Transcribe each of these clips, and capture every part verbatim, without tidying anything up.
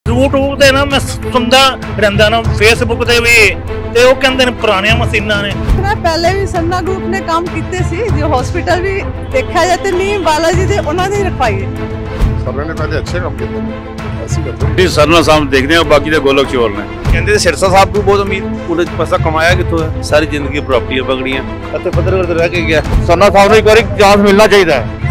YouTube ਤੇ ਨਾ ਮੈਂ ਸੁਣਦਾ ਰਹਿੰਦਾ ਨਾ फेसबुक ਤੇ ਵੀ ਤੇ ਉਹ ਕਹਿੰਦੇ ਨੇ ਪੁਰਾਣੀਆਂ ਮਸ਼ੀਨਾਂ ਨੇ। ਪਹਿਲੇ ਵੀ ਸਰਨਾ ਗਰੁੱਪ ਨੇ ਕੰਮ ਕੀਤੇ ਸੀ ਜੋ ਹਸਪੀਟਲ ਵੀ ਦੇਖਿਆ ਜਾਏ ਤੇ ਨੀਮ ਬਾਲਾ ਜੀ ਦੇ ਉਹਨਾਂ ਦੇ ਰਖਵਾਈ ਹੈ। ਸਰਨਾ ਨੇ ਪਹਿਲੇ ਅੱਛੇ ਕੰਮ ਕੀਤੇ ਨੇ ਅਸੀਂ ਕਰਦੇ ਸਰਨਾ ਸਾਹਿਬ ਦੇਖਦੇ ਹਾਂ ਬਾਕੀ ਦੇ ਗੋਲਕ ਚੋਰ ਨੇ। ਕਹਿੰਦੇ ਸਿਰਸਾ ਸਾਹਿਬ ਨੂੰ ਬਹੁਤ ਉਮੀਦ ਉਹਨੇ ਪੈਸਾ ਕਮਾਇਆ ਕਿੱਥੋਂ ਹੈ ਸਾਰੀ ਜ਼ਿੰਦਗੀ ਪ੍ਰਾਪਰਟੀਆਂ ਪਕੜੀਆਂ ਅਤੇ ਫਤਿਹਗੜ੍ਹ ਤੇ ਰਹਿ ਕੇ ਗਿਆ। ਸਰਨਾ ਸਾਹਿਬ ਨੂੰ ਇੱਕ ਵਾਰੀ ਚਾਂਸ ਮਿਲਣਾ ਚਾਹੀਦਾ ਹੈ।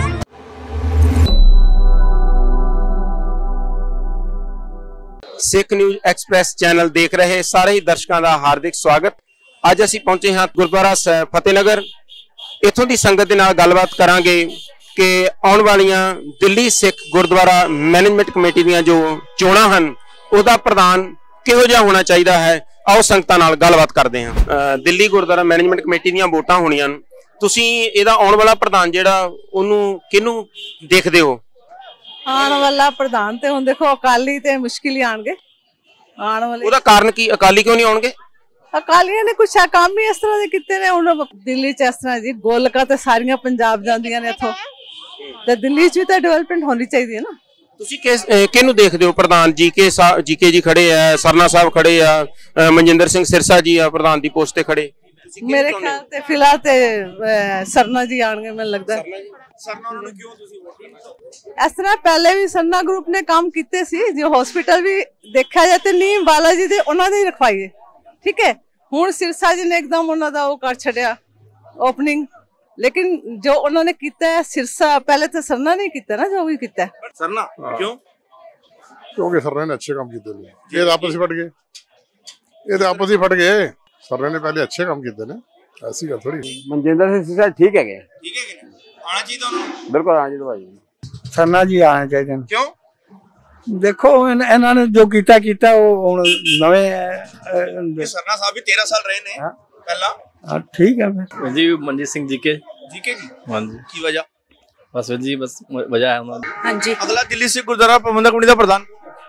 ਸਿੱਖ ਨਿਊਜ਼ ਐਕਸਪ੍ਰੈਸ ਚੈਨਲ ਦੇਖ ਰਹੇ ਸਾਰੇ ਹੀ ਦਰਸ਼ਕਾਂ ਦਾ ਹਾਰਦਿਕ ਸਵਾਗਤ। ਅੱਜ ਅਸੀਂ ਪਹੁੰਚੇ ਹਾਂ ਗੁਰਦੁਆਰਾ ਫਤਿਹਨਗਰ। ਇੱਥੋਂ ਦੀ ਸੰਗਤ ਦੇ ਨਾਲ ਗੱਲਬਾਤ ਕਰਾਂਗੇ ਕਿ ਆਉਣ ਵਾਲੀਆਂ ਦਿੱਲੀ ਸਿੱਖ ਗੁਰਦੁਆਰਾ ਮੈਨੇਜਮੈਂਟ ਕਮੇਟੀ ਦੀਆਂ ਜੋ ਚੋਣਾਂ ਹਨ ਉਹਦਾ ਪ੍ਰਧਾਨ ਕਿਹੋ ਜਿਹਾ ਹੋਣਾ ਚਾਹੀਦਾ ਹੈ। ਆਓ ਸੰਗਤਾਂ ਨਾਲ ਗੱਲਬਾਤ ਕਰਦੇ ਹਾਂ। ਦਿੱਲੀ ਗੁਰਦੁਆਰਾ ਮੈਨੇਜਮੈਂਟ ਕਮੇਟੀ ਦੀਆਂ ਵੋਟਾਂ ਹੋਣੀਆਂ ਹਨ, ਤੁਸੀਂ ਇਹਦਾ ਆਉਣ ਵਾਲਾ ਪ੍ਰਧਾਨ ਜਿਹੜਾ ਉਹਨੂੰ ਕਿਹਨੂੰ ਦੇਖਦੇ ਹੋ? ਆਉਣ ਵਾਲਾ ਪ੍ਰਧਾਨ ਤੇ ਹੁਣ ਦੇਖੋ ਅਕਾਲੀ ਤੇ ਮੁਸ਼ਕਿਲ ਹੀ ਆਣਗੇ ਆਉਣ ਵਾਲੇ। ਉਹਦਾ ਕਾਰਨ ਕੀ, ਅਕਾਲੀ ਕਿਉਂ ਨਹੀਂ ਆਉਣਗੇ? ਅਕਾਲੀਆਂ ਨੇ ਕੁਛ ਕੰਮ ਹੀ ਇਸ ਤਰ੍ਹਾਂ ਦੇ ਕੀਤੇ ਨੇ। ਹੁਣ ਦਿੱਲੀ ਚ ਇਸ ਤਰ੍ਹਾਂ ਜੀ ਗੋਲਕਾਂ ਤੇ ਸਾਰੀਆਂ ਪੰਜਾਬ ਜਾਂਦੀਆਂ ਨੇ ਇੱਥੋਂ, ਤੇ ਦਿੱਲੀ ਚ ਵੀ ਤਾਂ ਡਿਵੈਲਪਮੈਂਟ ਹੋਣੀ ਚਾਹੀਦੀ ਹੈ ਨਾ। ਤੁਸੀਂ ਕਿਸ ਕਿਹਨੂੰ ਦੇਖਦੇ ਹੋ ਪ੍ਰਧਾਨ? ਜੀਕੇ ਜੀਕੇ ਜੀ ਖੜੇ ਆ, ਸਰਨਾ ਸਾਹਿਬ ਖੜੇ ਆ, ਮਨਜਿੰਦਰ ਸਿੰਘ ਸਿਰਸਾ ਜੀ ਆ ਪ੍ਰਧਾਨ ਦੀ ਪੋਸਟ ਤੇ ਖੜੇ। ਮੇਰੇ ਖਿਆਲ ਤੇ ਫਿਲਹਾਲ ਤੇ ਸਰਨਾ ਜੀ ਆਣਗੇ ਮੈਨੂੰ ਲੱਗਦਾ। ਸਰਨਾ ਉਹਨਾਂ ਨੂੰ ਕਿਉਂ ਤੁਸੀਂ ਵੋਟ ਕਰਨਾ? ਇਸ ਤਰ੍ਹਾਂ ਪਹਿਲੇ ਵੀ ਸਰਨਾ ਗਰੁੱਪ ਨੇ ਕੰਮ ਕੀਤੇ ਸੀ ਜੋ ਹਸਪੀਟਲ ਵੀ ਦੇਖਿਆ ਜਾਏ ਤੇ ਨੀਮ ਬਾਲਾ ਜੀ ਦੇ ਉਹਨਾਂ ਦੀ ਰਖਵਾਈ ਹੈ। ਠੀਕ ਹੈ, ਹੁਣ ਸਿਰਸਾ ਜੀ ਨੇ ਇੱਕਦਮ ਉਹਨਾਂ ਦਾ ਉਹ ਕਰ ਛੱਡਿਆ ਓਪਨਿੰਗ, ਲੇਕਿਨ ਜੋ ਉਹਨਾਂ ਨੇ ਕੀਤਾ ਹੈ ਸਿਰਸਾ ਪਹਿਲੇ ਤਾਂ ਸਰਨਾ ਨਹੀਂ ਕੀਤਾ ਨਾ ਜੋ ਵੀ ਕੀਤਾ ਸਰਨਾ। ਕਿਉਂ? ਕਿਉਂਕਿ ਸਰਨਾ ਨੇ ਅੱਛੇ ਕੰਮ ਕੀਤੇ ਨੇ। ਇਹ ਤਾਂ ਆਪਸ ਹੀ ਫਟ ਗਏ, ਇਹ ਤਾਂ ਆਪਸ ਹੀ ਫਟ ਗਏ। ਸਰਨਾ ਨੇ ਪਹਿਲੇ ਅੱਛੇ ਕੰਮ ਕੀਤੇ ਨੇ, ਐਸੀ ਗੱਲ ਥੋੜੀ। ਮਨਜਿੰਦਰ ਸਿੰਘ ਸਿਰਸਾ ਠੀਕ ਹੈਗੇ, ਠੀਕ ਹੈ, ਆਣਾ ਚਾਹੀਦਾ ਉਹਨੂੰ। ਬਿਲਕੁਲ ਆਣਾ ਚਾਹੀਦਾ ਭਾਈ। ਸਰਨਾ ਜੀ ਆਣੇ ਚਾਹੀਦੇ ਨੇ। ਕਿਉਂ? ਦੇਖੋ ਇਹਨਾਂ ਨੇ ਜੋ ਕੀਤਾ ਕੀਤਾ ਉਹ ਹੁਣ ਨਵੇਂ ਸਰਨਾ ਸਾਹਿਬ ਵੀ ਤੇरह ਸਾਲ ਰਹੇ ਨੇ ਪਹਿਲਾਂ। ਹਾਂ ਠੀਕ ਹੈ ਫਿਰ ਜੀ। ਮਨਜੀਤ ਸਿੰਘ ਜੀਕੇ ਜੀਕੇ ਜੀ। ਹਾਂਜੀ। ਕੀ ਵਜ੍ਹਾ? ਬਸ ਜੀ ਬਸ ਵਜ੍ਹਾ ਹੈ ਉਹਨਾਂ ਦੀ। ਹਾਂਜੀ। ਅਗਲਾ ਦਿੱਲੀ ਸਿੱਖ ਗੁਰਦੁਆਰਾ ਪ੍ਰਬੰਧਕ ਕਮੇਟੀ ਦਾ ਪ੍ਰਧਾਨ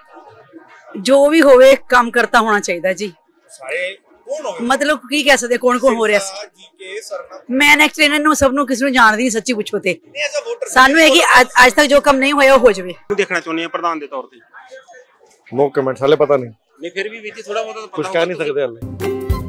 ਜੋ ਵੀ ਹੋਵੇ ਕੰਮ ਕਰਤਾ ਹੋਣਾ ਚਾਹੀਦਾ ਜੀ। ਸਾਰੇ ਕੌਣ ਹੋਵੇ ਮਤਲਬ ਕੀ ਕਹਿ ਸਕਦੇ ਕੌਣ ਕੌਣ ਹੋ ਰਿਹਾ ਸੀ? ਜੀਕੇ ਸਰਨਾ ਮੈਂ ਨੈਕਸਟ ਇਹਨਾਂ ਨੂੰ ਸਭ ਨੂੰ ਕਿਸੇ ਨੂੰ ਜਾਣਦੀ ਨਹੀਂ, ਸੱਚੀ ਪੁੱਛੋ ਤੇ ਨਹੀਂ ਐਜ਼ ਅ ਵੋਟਰ ਸਾਨੂੰ ਹੈ ਕਿ ਅੱਜ ਤੱਕ ਜੋ ਕੰਮ ਨਹੀਂ ਹੋਇਆ ਉਹ ਹੋ ਜਾਵੇ। ਦੇਖਣਾ ਚਾਹੁੰਦੇ ਆ ਪ੍ਰਧਾਨ ਦੇ ਤੌਰ ਤੇ। ਨੋ ਕਮੈਂਟ, ਹਾਲੇ ਪਤਾ ਨਹੀਂ। ਨਹੀਂ ਫਿਰ ਵੀ ਵੀਤੀ ਥੋੜਾ ਬਹੁਤਾ ਕੁਝ ਕਹਿ ਨਹੀਂ ਸਕਦੇ ਹਾਲੇ।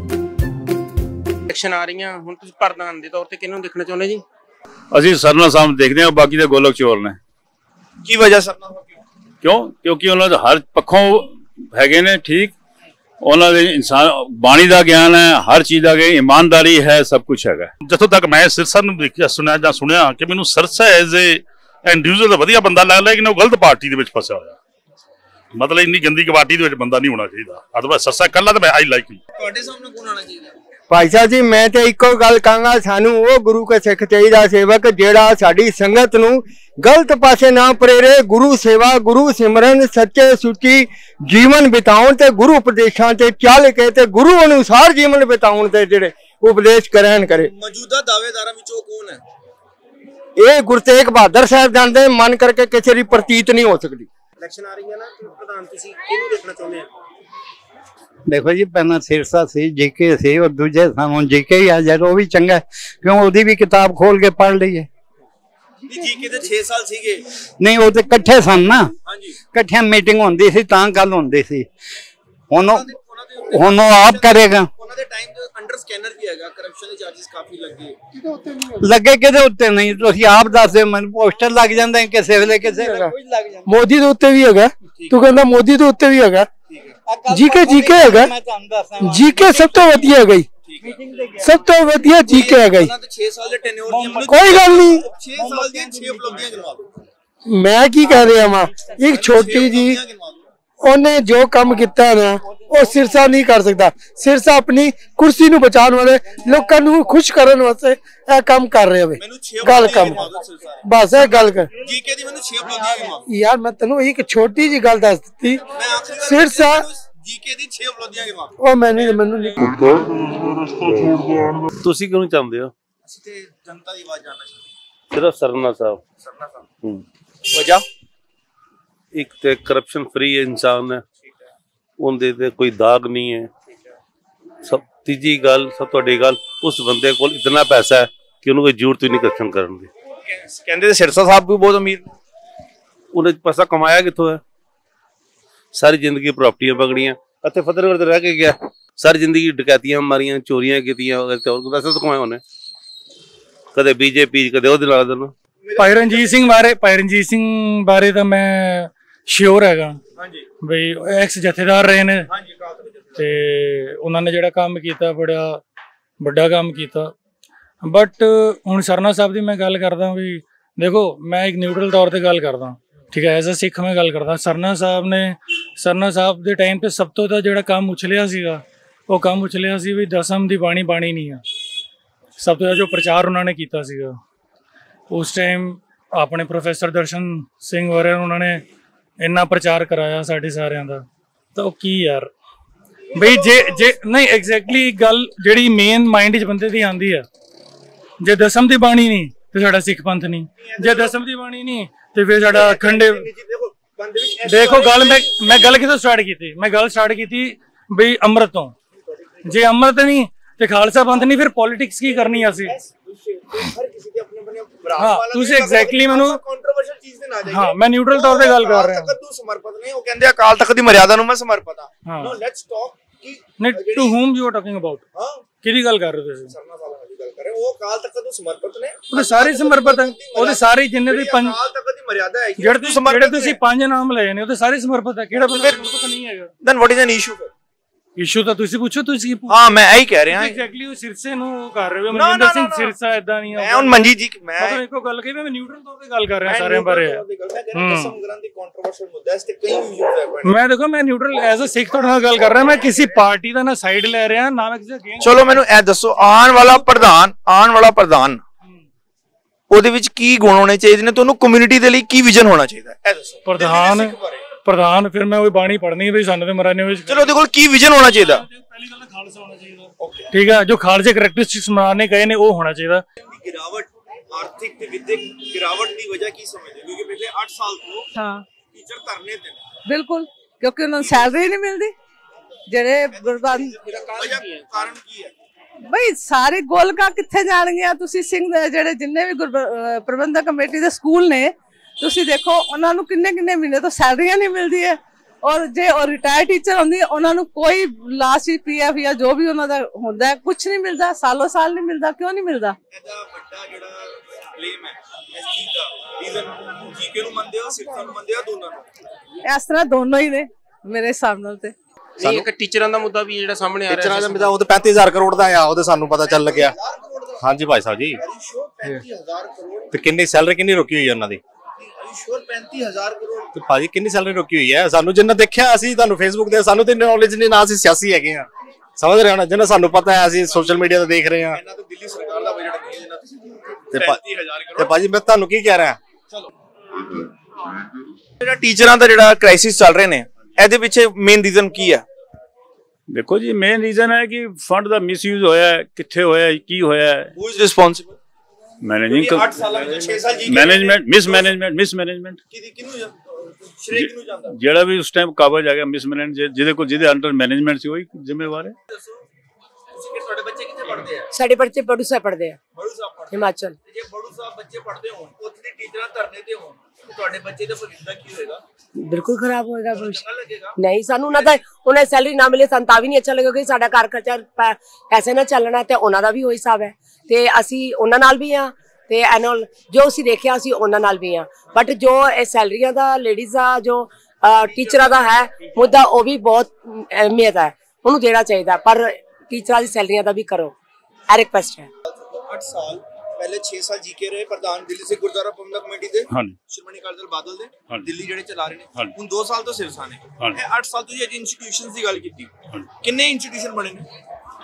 ਇਲੈਕਸ਼ਨ ਆ ਰਹੀਆਂ, ਹੁਣ ਤੁਸੀਂ ਪ੍ਰਧਾਨ ਦੇ ਤੌਰ ਤੇ ਕਿਹਨੂੰ ਦੇਖਣਾ ਚਾਹੁੰਦੇ ਜੀ? ਅਸੀਂ ਸਰਨਾ ਸਾਹਿਬ ਦੇਖਦੇ ਹਾਂ ਬਾਕੀ ਦੇ ਗੋਲਕ ਚੋਰ ਨੇ। ਕੀ ਵਜ੍ਹਾ ਸਰਨਾ ਸਾਹਿਬ? ਕਿਉਂ? ਕਿਉਂਕਿ ਉਹਨਾਂ ਦਾ ਹਰ ਪੱਖੋਂ ਹੈਗੇ ਨੇ ਠੀਕ। ਉਹਨਾਂ ਦੇ ਇਨਸਾਨ ਬਾਣੀ ਦਾ ਗਿਆਨ ਹੈ, ਹਰ ਚੀਜ਼ ਦਾ ਇਮਾਨਦਾਰੀ ਹੈ, ਸਭ ਕੁਝ ਹੈਗਾ। ਜਿੱਥੋਂ ਤੱਕ ਮੈਂ ਸਿਰਸਾ ਨੂੰ ਦੇਖਿਆ ਸੁਣਿਆ ਜਾਂ ਸੁਣਿਆ ਕਿ ਮੈਨੂੰ ਸਿਰਸਾ ਐਜ਼ ਏ ਇੰਡੀਵਿਜੂਅਲ ਦਾ ਵਧੀਆ ਬੰਦਾ ਲੱਗਦਾ, ਲੇਕਿਨ ਉਹ ਗਲਤ ਪਾਰਟੀ ਦੇ ਵਿੱਚ ਫਸਿਆ ਹੋਇਆ। ਮਤਲਬ ਇੰਨੀ ਗੰਦੀ ਪਾਰਟੀ ਦੇ ਵਿੱਚ ਬੰਦਾ ਨਹੀਂ ਹੋਣਾ ਚਾਹੀਦਾ। ਅਦਰਵਾਇਜ਼ ਸਿਰਸਾ ਇਕੱਲਾ ਤਾਂ ਮੈਂ ਆਈ ਲਾਈਕ। ਤੁਹਾਡੇ ਸਾਹਮਣੇ ਕੌਣ ਆਣਾ ਚਾਹੀਦਾ? ਭਾਈ ਸਾਹਿਬ ਜੀ ਮੈਂ ਤੇ ਇੱਕੋ ਗੱਲ ਕਹਾਂਗਾ, ਸਾਨੂੰ ਉਹ ਗੁਰੂ ਕੇ ਸਿੱਖ ਚਾਹੀਦਾ ਸੇਵਕ ਜਿਹੜਾ ਸਾਡੀ ਸੰਗਤ ਨੂੰ ਗਲਤ ਪਾਸੇ ਨਾ ਪ੍ਰੇਰੇ। ਗੁਰੂ ਸੇਵਾ, ਗੁਰੂ ਸਿਮਰਨ, ਸੱਚੇ ਸੁੱਚੀ ਜੀਵਨ ਬਿਤਾਉਣ ਤੇ ਗੁਰੂ ਉਪਦੇਸ਼ਾਂ ਤੇ ਚੱਲ ਕੇ ਤੇ ਗੁਰੂ ਅਨੁਸਾਰ ਜੀਵਨ ਬਿਤਾਉਣ ਤੇ ਜਿਹੜੇ ਉਪਦੇਸ਼ ਕਰਨ ਕਰੇ। ਮੌਜੂਦਾ ਦਾਅਵੇਦਾਰਾਂ ਵਿੱਚੋਂ ਕੌਣ ਹੈ? ਇਹ ਗੁਰੂ ਤੇਗ ਬਹਾਦਰ ਸਾਹਿਬ ਜਾਣਦੇ, ਮਨ ਕਰਕੇ ਕਿਸੇ ਦੀ ਪ੍ਰਤੀਤ ਨਹੀਂ ਹੋ ਸਕਦੀ। ਇਲੈਕਸ਼ਨ ਆ ਰਹੀ ਹੈ ਨਾ, ਪ੍ਰਧਾਨ ਤੁਸੀਂ ਕਿਹਨੂੰ ਦੇਖਣਾ ਚਾਹੁੰਦੇ ਆ? ਦੇਖੋ ਜੀ ਪਹਿਲਾਂ ਸਿਰਸਾ ਸੀ, ਜੀਕੇ ਸੀ, ਔਰ ਦੂਜੇ ਸਾਨੂੰ ਜੀਕੇ ਹੀ ਆ ਜਾਏ ਉਹ ਵੀ ਚੰਗਾ, ਕਿਉਂ ਉਹਦੀ ਵੀ ਕਿਤਾਬ ਖੋਲ ਕੇ ਪੜ੍ਹ ਲਈਏ। ਜੀਕੇ ਦੇ ਛੇ ਸਾਲ ਸੀਗੇ। ਨਹੀਂ ਉਹ ਤੇ ਇਕੱਠੇ ਸਨ ਨਾ, ਹਾਂਜੀ ਇਕੱਠਿਆਂ ਮੀਟਿੰਗ ਹੁੰਦੀ ਸੀ ਤਾਂ ਗੱਲ ਹੁੰਦੀ ਸੀ। ਹੁਣ ਹੁਣ ਉਹ ਆਪ ਕਰੇਗਾ। ਉਹਨਾਂ ਦੇ ਟਾਈਮ ਦੇ ਅੰਡਰ ਸਕੈਨਰ ਵੀ ਹੈਗਾ, ਕਰਪਸ਼ਨ ਦੇ ਚਾਰजेस ਕਾਫੀ ਲੱਗੇ। ਲੱਗੇ ਕਿਹਦੇ ਉੱਤੇ? ਨਹੀਂ ਤੁਸੀਂ ਆਪ ਦੱਸ ਦਿਓ ਮੈਨੂੰ। ਪੋਸਟਰ ਲੱਗ ਜਾਂਦਾ ਕਿਸੇ ਵੇਲੇ ਕਿਸੇ ਮੋਦੀ ਦੇ ਉੱਤੇ ਵੀ ਹੈਗਾ। ਤੂੰ ਕਹਿੰਦਾ ਮੋਦੀ ਦੇ ਉੱਤੇ ਵੀ ਹੈਗਾ। ਜੀਕੇ ਜੀਕੇ ਹੈਗਾ, ਜੀਕੇ ਸਭ ਤੋਂ ਵਧੀਆ ਹੈਗਾ ਜੀ, ਸਭ ਤੋਂ ਵਧੀਆ ਜੀਕੇ ਹੈਗਾ ਜੀ। ਛੇ ਸਾਲ ਦੇ ਟੈਨਿਓਰ ਦੀਆਂ ਕੋਈ ਗੱਲ ਨਹੀਂ, ਛੇ ਸਾਲ ਦੀਆਂ ਛੇ ਉਪਲਬਧੀਆਂ ਗਿਣਵਾ ਦਿਓ। ਮੈਂ ਕੀ ਕਹਿ ਰਿਹਾ ਵਾਂ, ਇੱਕ ਛੋਟੀ ਜੀ ਉਹਨੇ ਜੋ ਕੰਮ ਕੀਤਾ ਨਾ ਉਹ ਸਿਰਸਾ ਨਹੀਂ ਕਰ ਸਕਦਾ। ਸਿਰਸਾ ਆਪਣੀ ਕੁਰਸੀ ਨੂੰ ਬਚਾਉਣ ਵਾਲੇ ਲੋਕਾਂ ਨੂੰ ਖੁਸ਼ ਕਰਨ ਵਾਸਤੇ ਇਹ ਕੰਮ ਕਰ ਰਿਹਾ ਵੇ। ਗੱਲ ਕੰਮ ਬਸ ਇਹ ਗੱਲ ਕਰ। ਜੀਕੇ ਦੀ ਮੈਨੂੰ ਛੇ ਉਪਲਬਧੀਆਂ ਗਿਣਵਾ। ਯਾਰ ਮੈਂ ਤੈਨੂੰ ਇੱਕ ਛੋਟੀ ਜੀ ਗੱਲ ਦੱਸ ਦਿੱਤੀ। ਸਿਰਸਾ ਜੀਕੇ ਦੀ ਛੇ ਉਪਲਬਧੀਆਂ ਗਿਣਵਾ। ਉਹ ਮੈਨੂੰ ਮੈਨੂੰ ਨਹੀਂ। ਤੁਸੀਂ ਕਿਉਂ ਚਾਹੁੰਦੇ ਹੋ? ਅਸੀਂ ਤੇ ਜਨਤਾ ਦੀ ਆਵਾਜ਼ ਜਾਣਨਾ ਚਾਹੁੰਦੇ। ਸਿਰਫ ਸਰਨਾ ਸਾਹਿਬ। ਸਰਨਾ ਸਾਹਿਬ ਵਜ੍ਹਾ? ਇੱਕ ਤੇ ਕਰਪਸ਼ਨ ਫ੍ਰੀ ਇਨਸਾਨ ਹੈ, ਉਹਦੇ ਤੇ ਕੋਈ ਦਾਗ ਨਹੀਂ ਹੈ। ਸਭ ਤੀਜੀ ਗੱਲ, ਸਭ ਤੁਹਾਡੀ ਗੱਲ, ਉਸ ਬੰਦੇ ਕੋਲ ਇਤਨਾ ਪੈਸਾ ਹੈ ਕਿ ਉਹਨੂੰ ਕੋਈ ਜ਼ਰੂਰਤ ਹੀ ਨਹੀਂ ਕਰਪਸ਼ਨ ਕਰਨ ਦੀ। ਕਹਿੰਦੇ ਸਿਰਸਾ ਸਾਹਿਬ ਵੀ ਬਹੁਤ ਅਮੀਰ, ਉਹਨੇ ਪੈਸਾ ਕਮਾਇਆ ਕਿੱਥੋਂ ਹੈ ਸਾਰੀ ਜ਼ਿੰਦਗੀ ਪ੍ਰਾਪਰਟੀਆਂ ਪਕੜੀਆਂ, ਇੱਥੇ ਫਤਿਹਨਗਰ ਤੇ ਰਹਿ ਕੇ ਗਿਆ, ਸਾਰੀ ਜ਼ਿੰਦਗੀ ਡਕੈਤੀਆਂ ਮਾਰੀਆਂ, ਚੋਰੀਆਂ ਕੀਤੀਆਂ, ਤੇ ਹੋਰ ਪੈਸੇ ਤਾਂ ਕਮਾਏ ਉਹਨੇ, ਕਦੇ ਬੀਜੇਪੀ ਕਦੇ ਉਹਦੇ ਨਾਲ ਦੋਨੋਂ। ਭਾਈ ਰਣਜੀਤ ਸਿੰਘ ਬਾਰੇ ਭਾਈ ਰਣਜੀਤ ਸਿੰਘ ਬਾਰੇ ਤਾਂ ਮੈਂ ਸ਼ੋਰ ਹੈਗਾ ਹਾਂਜੀ ਬਈ ਐਕਸ ਜਥੇਦਾਰ ਰਹੇ ਨੇ ਹਾਂਜੀ ਕਾਲ ਤੱਕ ਤੇ ਉਹਨਾਂ ਨੇ ਜਿਹੜਾ ਕੰਮ ਕੀਤਾ ਬੜਾ ਵੱਡਾ ਕੰਮ ਕੀਤਾ। ਬਟ ਹੁਣ ਸਰਨਾ ਸਾਹਿਬ ਦੀ ਮੈਂ ਗੱਲ ਕਰਦਾ ਵੀ ਦੇਖੋ ਮੈਂ ਇੱਕ ਨਿਊਟਰਲ ਤੌਰ ਤੇ ਗੱਲ ਕਰਦਾ, ਠੀਕ ਹੈ, ਐਜ਼ ਅ ਸਿੱਖ ਮੈਂ ਗੱਲ ਕਰਦਾ। ਸਰਨਾ ਸਾਹਿਬ ਨੇ ਸਰਨਾ ਸਾਹਿਬ ਦੇ ਟਾਈਮ ਤੇ ਸਭ ਤੋਂ ਤਾਂ ਜਿਹੜਾ ਕੰਮ ਉਛਲਿਆ ਸੀਗਾ ਉਹ ਕੰਮ ਉਛਲਿਆ ਸੀ ਵੀ ਦਸਮ ਦੀ ਬਾਣੀ ਬਾਣੀ ਨਹੀਂ ਆ। ਸਭ ਤੋਂ ਜੋ ਪ੍ਰਚਾਰ ਉਹਨਾਂ ਨੇ ਕੀਤਾ ਸੀਗਾ ਉਸ ਟਾਈਮ ਆਪਣੇ ਪ੍ਰੋਫੈਸਰ ਦਰਸ਼ਨ ਸਿੰਘ ਵਰਗੇ ਉਹਨਾਂ ਨੇ ਇੰਨਾ ਪ੍ਰਚਾਰ ਕਰਾਇਆ ਸਾਡੇ ਸਾਰਿਆਂ ਦਾ, ਤਾਂ ਉਹ ਕੀ ਯਾਰ ਬਈ ਜੇ ਜੇ ਨਹੀਂ ਐਗਜ਼ੈਕਟਲੀ ਗੱਲ ਜਿਹੜੀ ਮੇਨ ਮਾਈਂਡ 'ਚ ਬੰਦੇ ਦੀ ਆਉਂਦੀ ਆ, ਜੇ ਦਸਮ ਦੀ ਬਾਣੀ ਨਹੀਂ ਤੇ ਸਾਡਾ ਸਿੱਖ ਪੰਥ ਨਹੀਂ, ਜੇ ਦਸਮ ਦੀ ਬਾਣੀ ਨਹੀਂ ਤੇ ਫਿਰ ਸਾਡਾ ਅਖੰਡੇ। ਦੇਖੋ ਗੱਲ ਮੈਂ ਮੈਂ ਗੱਲ ਕਿੱਥੋਂ ਸਟਾਰਟ ਕੀਤੀ, ਮੈਂ ਗੱਲ ਸਟਾਰਟ ਕੀਤੀ ਬਈ ਅੰਮ੍ਰਿਤ ਤੋਂ। ਜੇ ਅੰਮ੍ਰਿਤ ਨਹੀਂ ਤੇ ਖਾਲਸਾ ਪੰਥ ਨਹੀਂ, ਫਿਰ ਪੋਲਿਟਿਕਸ ਕੀ ਕਰਨੀ ਅਸੀਂ। ਹਾਂ ਤੁਸੀਂ ਐਗਜ਼ੈਕਟਲੀ ਮੈਨੂੰ ਕੰਟਰੋਵਰਸ਼ੀਅਲ ਚੀਜ਼ ਤੇ ਨਾ ਜਾਈਏ। ਹਾਂ ਮੈਂ ਨਿਊਟਰਲ ਤੌਰ ਤੇ ਗੱਲ ਕਰ ਰਿਹਾ। ਤੂੰ ਸਮਰਪਿਤ ਨਹੀਂ, ਉਹ ਕਹਿੰਦੇ ਅਕਾਲ ਤਖਤ ਦੀ ਮਰਿਆਦਾ ਨੂੰ ਮੈਂ ਸਮਰਪਿਤ ਹਾਂ। ਨੋ ਲੈਟਸ ਟਾਕ ਕਿ ਨਹੀਂ to whom you are talking about, ਹਾਂ ਕਿਹਦੀ ਗੱਲ ਕਰ ਰਹੇ ਹੋ ਤੁਸੀਂ? ਸਰਨਾ ਸਾਹਿਬ ਦੀ ਗੱਲ ਕਰ ਰਹੇ, ਉਹ ਅਕਾਲ ਤਖਤ ਨੂੰ ਸਮਰਪਿਤ ਨੇ, ਉਹਦੇ ਸਾਰੇ ਸਮਰਪਿਤ ਹੈ, ਉਹਦੇ ਸਾਰੇ ਜਿੰਨੇ ਵੀ ਪੰਜ ਅਕਾਲ ਤਖਤ ਦੀ ਮਰਿਆਦਾ ਹੈ ਜਿਹੜੇ ਤੁਸੀਂ ਜਿਹੜੇ ਤੁਸੀਂ ਪੰਜ ਨਾਮ ਲਏ ਨੇ ਉਹਦੇ ਸਾਰੇ ਸਮਰਪਿਤ ਹੈ। ਕਿਹੜਾ ਬੰਦਾ ਸਮਰਪਿਤ ਨਹੀਂ ਹੈਗਾ? Then what is an issue? Issue ਤਾਂ ਤੁਸੀਂ ਪੁੱਛੋ, ਤੁਸੀਂ ਹਾਂ ਮੈਂ ਇਹੀ ਕਹਿ ਰਿਹਾ ਐਗਜ਼ੈਕਟਲੀ ਉਹ ਸਿਰਸੇ ਨੂੰ ਕਰ ਰਹੇ ਹੋ। ਮਨਜਿੰਦਰ ਸਿੰਘ ਸਿਰਸਾ ਇਦਾਂ ਨਹੀਂ ਆ। ਮੈਂ ਹੁਣ ਮੰਜੀ ਜੀ ਮੈਂ ਮਤਲਬ ਇੱਕੋ ਗੱਲ ਕਹੀ, ਮੈਂ ਨਿਊਟਰਲ ਤੌਰ ਤੇ ਗੱਲ ਕਰ ਰਿਹਾ ਸਾਰਿਆਂ ਬਾਰੇ। ਮੈਂ ਦੇਖੋ ਮੈਂ ਨਿਊਟਰਲ ਐਜ਼ ਅ ਸਿੱਖ ਤੁਹਾਡੇ ਨਾਲ ਗੱਲ ਕਰ ਰਿਹਾ, ਮੈਂ ਕਿਸੇ ਪਾਰਟੀ ਦਾ ਨਾ ਸਾਈਡ ਲੈ ਰਿਹਾ ਨਾ ਮੈਂ ਕਿਸੇ ਅਗੇਂਸਟ। ਚਲੋ ਮੈਨੂੰ ਇਹ ਦੱਸੋ, ਆਉਣ ਵਾਲਾ ਪ੍ਰਧਾਨ ਆਉਣ ਵਾਲਾ ਪ੍ਰਧਾਨ ਉਹਦੇ ਵਿੱਚ ਕੀ ਗੁਣ ਹੋਣੇ ਚਾਹੀਦੇ ਨੇ? ਤੁਹਾਨੂੰ ਕਮਿਊਨਿਟੀ ਦੇ ਲਈ ਕੀ ਵਿਜ਼ਨ ਹੋਣਾ ਚਾਹੀਦਾ ਇਹ ਦੱਸੋ। ਪ੍ਰਧਾਨ ਪ੍ਰਧਾਨ ਫਿਰ ਮੈਂ ਉਹ ਬਾਣੀ ਪੜ੍ਹਨੀ ਵੀ ਸਾਨੂੰ ਤੇ ਮਰਾਨੇ ਵਿੱਚ। ਚਲੋ ਉਹਦੇ ਕੋਲ ਕੀ ਵਿਜ਼ਨ ਹੋਣਾ ਚਾਹੀਦਾ? ਪਹਿਲੀ ਗੱਲ ਤਾਂ ਖਾਲਸਾ ਹੋਣਾ ਚਾਹੀਦਾ, ਠੀਕ ਹੈ, ਜੋ ਖਾਲਸੇ ਕਰੈਕਟਰਿਸਟਿਕਸ ਮਾਰਨੇ ਗਏ ਨੇ ਉਹ ਹੋਣਾ ਚਾਹੀਦਾ। ਗਿਰਾਵਟ ਆਰਥਿਕ ਤੇ ਵਿਦਿਅਕ ਗਿਰਾਵਟ ਦੀ ਵਜ੍ਹਾ ਕੀ ਸਮਝਦੇ? ਕਿਉਂਕਿ ਪਿਛਲੇ ਅੱਠ ਸਾਲ ਤੋਂ ਹਾਂ ਟੀਚਰ ਧਰਨੇ ਤੇ ਬਿਲਕੁਲ, ਕਿਉਂਕਿ ਉਹਨਾਂ ਨੂੰ ਸੈਲਰੀ ਨਹੀਂ ਮਿਲਦੀ। ਜਿਹੜੇ ਗੁਰਬਾਨ ਕਾਰਨ ਕੀ ਹੈ ਬਈ ਸਾਰੇ ਗੋਲਕਾਂ ਕਿੱਥੇ ਜਾਣਗੀਆਂ? ਤੁਸੀਂ ਸਿੰਘ ਦੇ ਜਿਹੜੇ ਜਿੰਨੇ ਵੀ ਪ੍ਰਬੰਧਕ ਕਮੇਟੀ ਦੇ ਸਕੂਲ ਨੇ ਤੁਸੀਂ ਦੇਖੋ ਉਹਨਾਂ ਨੂੰ ਕਿੰਨੇ ਕਿੰਨੇ ਮਹੀਨੇ ਤੋਂ ਸੈਲਰੀਆਂ ਨਹੀਂ ਮਿਲਦੀ ਹੈ। ਔਰ ਜੇ ਉਹ ਰਿਟਾਇਰ ਟੀਚਰ ਹੁੰਦੀ ਉਹਨਾਂ ਨੂੰ ਕੋਈ ਲਾਸਟ ਪੀਐਫ ਜਾਂ ਜੋ ਵੀ ਉਹਨਾਂ ਦਾ ਹੁੰਦਾ ਕੁਝ ਨਹੀਂ ਮਿਲਦਾ, ਸਾਲੋ ਸਾਲ ਨਹੀਂ ਮਿਲਦਾ। ਕਿਉਂ ਨਹੀਂ ਮਿਲਦਾ? ਇਹਦਾ ਵੱਡਾ ਜਿਹੜਾ ਕਲੇਮ ਹੈ ਇਸ ਚੀਜ਼ ਦਾ ਰੀਜ਼ਨ ਜੀਕੇ ਨੂੰ ਮੰਨਦੇ ਹੋ, ਸਿਰਫ ਨੂੰ ਮੰਨਦੇ ਹੋ, ਦੋਨਾਂ ਨੂੰ? ਇਸ ਤਰ੍ਹਾਂ ਦੋਨੋਂ ਹੀ ਨੇ ਮੇਰੇ ਹਿਸਾਬ ਨਾਲ। ਤੇ ਨਹੀਂ ਇੱਕ ਟੀਚਰਾਂ ਦਾ ਮੁੱਦਾ ਵੀ ਜਿਹੜਾ ਸਾਹਮਣੇ ਆ ਰਿਹਾ, ਟੀਚਰਾਂ ਦਾ ਮੁੱਦਾ ਉਹ ਤਾਂ ਪੈਂਤੀ ਹਜ਼ਾਰ ਕਰੋੜ ਦਾ ਆ, ਉਹਦੇ ਸਾਨੂੰ ਪਤਾ ਚੱਲ ਲੱਗਿਆ। ਹਾਂਜੀ ਭਾਈ ਸਾਹਿਬ ਜੀ, ਪੈਂਤੀ ਹਜ਼ਾਰ ਕਰੋੜ ਤੇ ਕਿੰਨੀ ਸੈਲਰੀ ਕਿੰਨੀ ਰੁਕੀ ਹੋਈ ਹੈ ਉਹਨਾਂ ਦੀ? ਸ਼ੋਰ ਪੈਂਤੀ ਹਜ਼ਾਰ ਕਰੋੜ ਤੇ ਭਾਜੀ ਕਿੰਨੀ ਸੈਲਰੀ ਰੁਕੀ ਹੋਈ ਹੈ? ਸਾਨੂੰ ਜਿੰਨਾ ਦੇਖਿਆ ਅਸੀਂ ਤੁਹਾਨੂੰ ਫੇਸਬੁੱਕ ਤੇ, ਸਾਨੂੰ ਤੇ ਨੌਲੇਜ ਨਹੀਂ, ਨਾ ਅਸੀਂ ਸਿਆਸੀ ਹੈਗੇ ਆ, ਸਮਝ ਰਹੇ ਹੋ ਨਾ, ਜਿੰਨਾ ਸਾਨੂੰ ਪਤਾ ਹੈ ਅਸੀਂ ਸੋਸ਼ਲ ਮੀਡੀਆ ਤੇ ਦੇਖ ਰਹੇ ਹਾਂ। ਇਹਨਾਂ ਤੋਂ ਦਿੱਲੀ ਸਰਕਾਰ ਦਾ ਬਜਟ ਨਹੀਂ ਜਿੰਨਾ ਤੁਸੀਂ ਤੇ ਪੈਂਤੀ ਹਜ਼ਾਰ ਕਰੋੜ। ਤੇ ਭਾਜੀ ਮੈਂ ਤੁਹਾਨੂੰ ਕੀ ਕਹਿ ਰਿਹਾ, ਚਲੋ ਜਿਹੜਾ ਟੀਚਰਾਂ ਦਾ ਜਿਹੜਾ ਕ੍ਰਾਈਸਿਸ ਚੱਲ ਰਹੇ ਨੇ ਇਹਦੇ ਪਿੱਛੇ ਮੇਨ ਰੀਜ਼ਨ ਕੀ ਹੈ? ਦੇਖੋ ਜੀ ਮੇਨ ਰੀਜ਼ਨ ਹੈ ਕਿ ਫੰਡ ਦਾ ਮਿਸਯੂਜ਼ ਹੋਇਆ, ਕਿੱਥੇ ਹੋਇਆ, ਕੀ ਹੋਇਆ, ਹੂ ਇਜ਼ ਰਿਸਪੌਂਸਿਬਲ? ਮੈਨੇਜਿੰਗ ਅੱਠ ਸਾਲਾਂ ਵਿੱਚ ਛੇ ਸਾਲ ਜੀ management mismanagement mismanagement ਕਿਹਨੂੰ ਸ਼੍ਰੇਅ ਕਿਹਨੂੰ ਜਾਂਦਾ? ਜਿਹੜਾ ਵੀ ਉਸ ਟਾਈਮ ਕਾਬਜ ਆ ਗਿਆ ਮਿਸ ਮੈਨੇਜਮੈਂਟ, ਜਿਹਦੇ ਕੋਲ ਜਿਹਦੇ ਅੰਡਰ ਮੈਨੇਜਮੈਂਟ ਸੀ ਉਹੀ ਜ਼ਿੰਮੇਵਾਰ ਹੈ। ਤੁਸੀਂ ਤੁਹਾਡੇ ਬੱਚੇ ਕਿੱਥੇ ਪੜ੍ਹਦੇ ਆ? ਸਾਡੇ ਬੱਚੇ ਬੜੂ ਸਾਹਿਬ ਪੜ੍ਹਦੇ ਆ, ਬੜੂ ਸਾਹਿਬ ਪੜ੍ਹਦੇ ਹਿਮਾਚਲ। ਜੇ ਬੜੂ ਸਾਹਿਬ ਬੱਚੇ ਪੜ੍ਹਦੇ ਹੋਣ, ਉੱਥੇ ਦੀ ਟੀਚਰਾਂ ਧਰਨੇ ਤੇ ਹੋਣ, ਤੁਹਾਡੇ ਬੱਚੇ ਦਾ ਭਵਿੱਖ ਦਾ ਕੀ ਹੋਏਗਾ? ਬਿਲਕੁਲ ਖਰਾਬ ਹੋਏਗਾ ਭਵਿੱਖ। ਲੱਗੇਗਾ ਨਹੀਂ ਸਾਨੂੰ ਉਹਨਾਂ ਦਾ ਉਹਨਾਂ ਸੈਲਰੀ ਨਾ ਮਿਲੇ ਸਾਨੂੰ ਤਾਂ ਵੀ ਨਹੀਂ ਅੱਛਾ ਲੱਗੇਗਾ ਕਿ ਸਾਡਾ ਘਰ ਖਰਚਾ ਪੈਸੇ ਨਾਲ ਚੱਲਣਾ, ਤੇ ਉਹਨਾਂ ਦਾ ਵੀ ਉਹੀ ਹਿਸਾਬ ਹੈ। ਤੇ ਅਸੀਂ ਉਹਨਾਂ ਨਾਲ ਵੀ ਆ ਤੇ ਐਨੂਅਲ ਜੋ ਅਸੀਂ ਦੇਖਿਆ ਅਸੀਂ ਉਹਨਾਂ ਨਾਲ ਵੀ ਆ। ਬਟ ਜੋ ਇਹ ਸੈਲਰੀਆਂ ਦਾ ਲੇਡੀਜ਼ ਦਾ ਜੋ ਟੀਚਰਾਂ ਦਾ ਹੈ ਮੁੱਦਾ, ਉਹ ਵੀ ਬਹੁਤ ਅਹਿਮੀਅਤ ਹੈ, ਉਹਨੂੰ ਦੇਣਾ ਚਾਹੀਦਾ। ਪਰ ਟੀਚਰਾਂ ਦੀ ਸੈਲਰੀਆਂ ਦਾ ਵੀ ਕਰੋ, ਇਹ ਰਿਕੁਐਸਟ ਹੈ। ਅੱਠ ਸਾਲ ਪਹਿਲੇ ਛੇ ਸਾਲ ਜੀਕੇ ਰਹੇ ਪ੍ਰਧਾਨ ਦਿੱਲੀ ਸੇ ਗੁਰਦੁਆਰਾ ਪ੍ਰਬੰਧਕ ਕਮੇਟੀ ਦੇ, ਹਾਂਜੀ, ਸ਼੍ਰੋਮਣੀ ਅਕਾਲੀ ਦਲ ਬਾਦਲ ਦੇ, ਦਿੱਲੀ ਜਿਹੜੇ ਚਲਾ ਰਹੇ ਨੇ। ਹਾਂਜੀ। ਹੁਣ ਦੋ ਸਾਲ ਤੋਂ ਸਿਰਸਾ ਨੇ। ਇਹ ਅੱਠ ਸਾਲ ਤੁਸੀਂ ਅੱਜ ਇੰਸਟੀਟਿਊਸ਼ਨਸ ਦੀ ਗੱਲ ਕੀਤੀ, ਕਿੰਨੇ ਇੰਸਟੀਟਿਊਸ਼ਨ ਬਣੇ ਨੇ?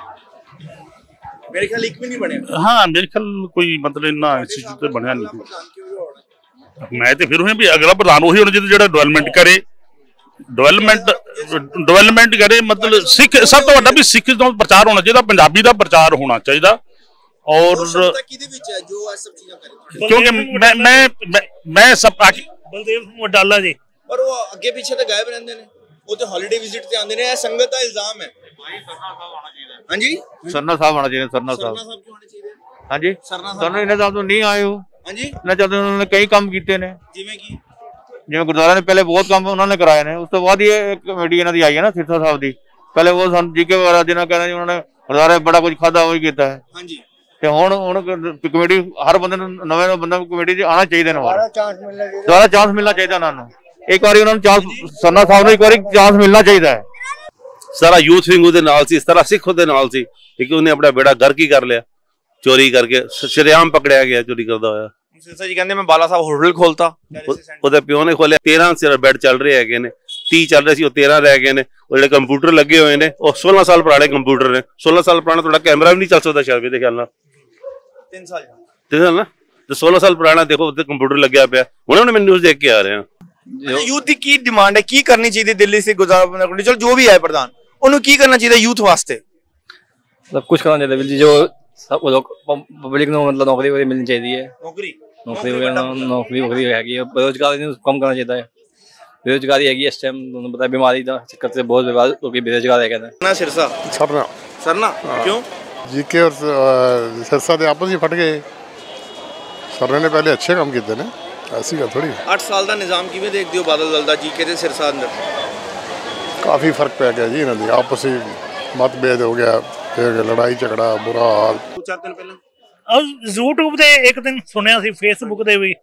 ਮੇਰੇ ਖਿਆਲ ਇੱਕ ਵੀ ਨਹੀਂ ਬਣੇ। ਹਾਂ ਮੇਰੇ ਖਿਆਲ ਕੋਈ ਮਤਲਬ ਇੰਨਾ ਇੰਸਟੀਚਿਊਟ ਤੇ ਬਣਿਆ ਨਹੀਂ। ਮੈਂ ਤੇ ਫਿਰ ਉਹ ਵੀ ਅਗਲਾ ਪ੍ਰਧਾਨ ਉਹੀ ਹੋਣਾ ਚਾਹੀਦਾ ਜਿਹੜਾ ਡਿਵੈਲਪਮੈਂਟ ਕਰੇ, ਡਿਵੈਲਪਮੈਂਟ ਡਿਵੈਲਪਮੈਂਟ ਕਰੇ। ਮਤਲਬ ਸਿੱਖ ਸਭ ਤੋਂ ਵੱਡਾ ਵੀ ਸਿੱਖ ਦਾ ਪ੍ਰਚਾਰ ਹੋਣਾ ਚਾਹੀਦਾ, ਪੰਜਾਬੀ ਦਾ ਪ੍ਰਚਾਰ ਹੋਣਾ ਚਾਹੀਦਾ। ਔਰ ਕਿਹਦੇ ਵਿੱਚ ਹੈ ਜੋ ਇਹ ਸਭ ਚੀਜ਼ਾਂ ਕਰੇ? ਕਿਉਂਕਿ ਮੈਂ ਮੈਂ ਮੈਂ ਸਭ ਬਲਦੇਵ ਵਡਾਲਾ ਜੀ, ਪਰ ਉਹ ਅੱਗੇ ਪਿੱਛੇ ਤਾਂ ਗਾਇਬ ਰਹਿੰਦੇ ਨੇ, ਉਹ ਤੇ ਹੌਲੀਡੇ ਵਿਜ਼ਿਟ ਤੇ ਆਉਂਦੇ ਨੇ। ਇਹ ਸੰਗਤ ਦਾ ਇਲਜ਼ਾਮ ਹੈ। ਹਾਂਜੀ ਸਰਨਾ ਸਾਹਿਬ ਆਉਣਾ ਚਾਹੀਦਾ। ਸਰਨਾ ਸਾਹਿਬ ਸਰਨਾ ਸਾਹਿਬ ਕਿਉਂ ਆਉਣੇ ਚਾਹੀਦੇ? ਹਾਂਜੀ ਸਰਨਾ ਸਾਹਿਬ ਸਾਨੂੰ ਇਹਨਾਂ ਸਾਹਿਬ ਤੋਂ ਨਹੀਂ ਆਏ ਹੋ। ਹਾਂਜੀ ਇਹਨਾਂ ਜਦੋਂ ਉਹਨਾਂ ਨੇ ਕਈ ਕੰਮ ਕੀਤੇ ਨੇ, ਜਿਵੇਂ ਕਿ ਜਿਵੇਂ ਗੁਰਦੁਆਰਾ ਨੇ ਪਹਿਲੇ ਬਹੁਤ ਕੰਮ ਉਹਨਾਂ ਨੇ ਕਰਾਏ ਨੇ, ਉਸ ਤੋਂ ਬਾਅਦ ਇਹ ਕਮੇਟੀ ਇਹਨਾਂ ਦੀ ਆਈ ਹੈ ਨਾ ਸਿਰਸਾ ਸਾਹਿਬ ਦੀ। ਪਹਿਲੇ ਉਹ ਸਾਨੂੰ ਜੀਕੇ ਵਗੈਰਾ ਜਿਹਨਾਂ ਕਹਿੰਦੇ ਉਹਨਾਂ ਨੇ ਗੁਰਦੁਆਰੇ ਬੜਾ ਕੁਝ ਖਾਧਾ ਉਹ ਹੀ ਕੀਤਾ ਹੈ। ਹਾਂਜੀ। ਤੇ ਹੁਣ ਹੁਣ ਕਮੇਟੀ ਹਰ ਬੰਦੇ ਨੂੰ ਨਵੇਂ ਨਵੇਂ ਬੰਦਾ ਕਮੇਟੀ 'ਚ ਆਉਣਾ ਚਾਹੀਦਾ ਨੇ, ਦੁਬਾਰਾ ਚਾਂਸ ਮਿਲਣਾ ਚਾਹੀਦਾ ਉਹਨਾਂ ਨੂੰ। ਇੱਕ ਵਾਰੀ ਉਹਨਾਂ ਨੂੰ ਚਾਂਸ, ਸਰਨਾ ਸਾਹਿਬ ਨੂੰ ਇੱਕ ਵਾਰੀ ਚਾਂਸ ਮਿਲਣਾ ਚਾਹੀਦਾ ਹੈ। ਸਾਰਾ ਯੂਥ ਵਿੰਗ ਉਹਦੇ ਨਾਲ ਸੀ, ਇਸ ਤਰ੍ਹਾਂ ਸਿੱਖ ਉਹਦੇ ਨਾਲ ਸੀ, ਲੇਕਿਨ ਉਹਨੇ ਆਪਣਾ ਬੇੜਾ ਗਰਕ ਹੀ ਕਰ ਲਿਆ, ਚੋਰੀ ਕਰਕੇ ਸ਼ਰੇਆਮ ਪਕੜਿਆ ਗਿਆ ਚੋਰੀ ਕਰਦਾ ਹੋਇਆ। ਸਿਰਸਾ ਜੀ ਕਹਿੰਦੇ ਮੈਂ ਬਾਲਾ ਸਾਹਿਬ ਹੋਟਲ ਖੋਲਤਾ, ਉਹਦੇ ਪਿਓ ਨੇ ਖੋਲਿਆ। ਤੇਰਾਂ ਸਿਰ ਬੈੱਡ ਚੱਲ ਰਹੇ ਹੈਗੇ ਨੇ, ਤੀਹ ਚੱਲ ਰਹੇ ਸੀ, ਉਹ ਤੇਰਾਂ ਰਹਿ ਗਏ ਨੇ। ਉਹ ਜਿਹੜੇ ਕੰਪਿਊਟਰ ਲੱਗੇ ਹੋਏ ਨੇ ਉਹ ਸੋਲਾਂ ਸਾਲ ਪੁਰਾਣੇ ਕੰਪਿਊਟਰ ਨੇ। ਸੋਲਾਂ ਸਾਲ ਪੁਰਾਣਾ ਤੁਹਾਡਾ ਕੈਮਰਾ ਵੀ ਨਹੀਂ ਚੱਲ ਸਕਦਾ ਸ਼ਾਇਦ ਮੇਰੇ ਖਿਆਲ ਨਾਲ। ਤਿੰਨ ਸਾਲ ਤਿੰਨ ਸਾਲ ਨਾ ਤੇ ਸੋਲਾਂ ਸਾਲ ਪੁਰਾਣਾ ਦੇਖੋ ਉੱਤੇ ਕੰਪਿਊਟਰ ਲੱਗਿਆ ਪਿਆ। ਹੁਣ ਉਹਨੇ ਮੈਨੂੰ ਨਿਊਜ਼ ਦੇਖ ਕੇ ਆ ਰਹੇ ਹਾਂ। ਯੂਥ ਦੀ ਕੀ ਡਿਮਾਂਡ ਹੈ, ਕੀ ਕਰਨੀ ਚਾਹੀਦੀ ਦਿੱਲੀ ਸੇ ਗੁਰਦੁਆਰਾ ਚਲ ਜੋ ਵੀ ਹੈ ਪ੍ਰਧਾਨ, ਉਹਨੂੰ ਕੀ ਕਰਨਾ ਚਾਹੀਦਾ ਯੂਥ ਵਾਸਤੇ? सब कुछ करना चाहिए बिल्कुल, जो सब वो लोग पब्लिक को मतलब नौकरी वगैरह मिलनी चाहिए। नौकरी नौकरी वगैरह नौकरी वगैरह हैगी, बेरोजगारी कम करना चाहिए। बेरोजगारी हैगी इस टाइम ਤੁਹਾਨੂੰ ਪਤਾ बीमारी ਦਾ ਚੱਕਰ से बहुत लोग बेरोजगार है कहते हैं। सिरसा सरना सरना क्यों? जीके और सिरसा के आपस ही फट गए। सरने ने पहले अच्छे काम किए ने, ऐसी गल थोड़ी। आठ साल का निजाम किवें देखदे हो बादल दल दा जीके ते सिरसा अंदर? काफ़ी फर्क पै गया जी इन्हां दी आपसी मतभेद हो गया, फिर लड़ाई झगड़ा बुरा हाल। चार दिन पहले YouTube ਤੇ ਇੱਕ ਦਿਨ ਸੁਣਿਆ ਸੀ, Facebook ਤੇ ਵੀ,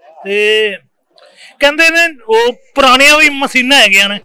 ਤੇ ਕਹਿੰਦੇ ਨੇ ਉਹ ਪੁਰਾਣੀਆਂ ਵੀ ਮਸ਼ੀਨਾਂ ਹੈਗੀਆਂ ਨੇ,